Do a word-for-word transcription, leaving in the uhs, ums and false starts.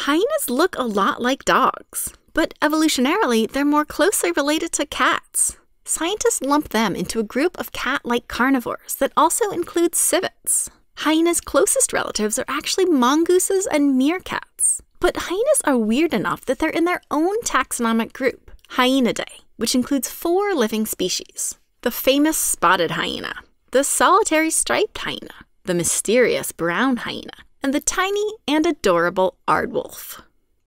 Hyenas look a lot like dogs, but evolutionarily they're more closely related to cats. Scientists lump them into a group of cat-like carnivores that also includes civets. Hyenas' closest relatives are actually mongooses and meerkats. But hyenas are weird enough that they're in their own taxonomic group, Hyenidae, which includes four living species. The famous spotted hyena, the solitary striped hyena, the mysterious brown hyena, and the tiny and adorable aardwolf.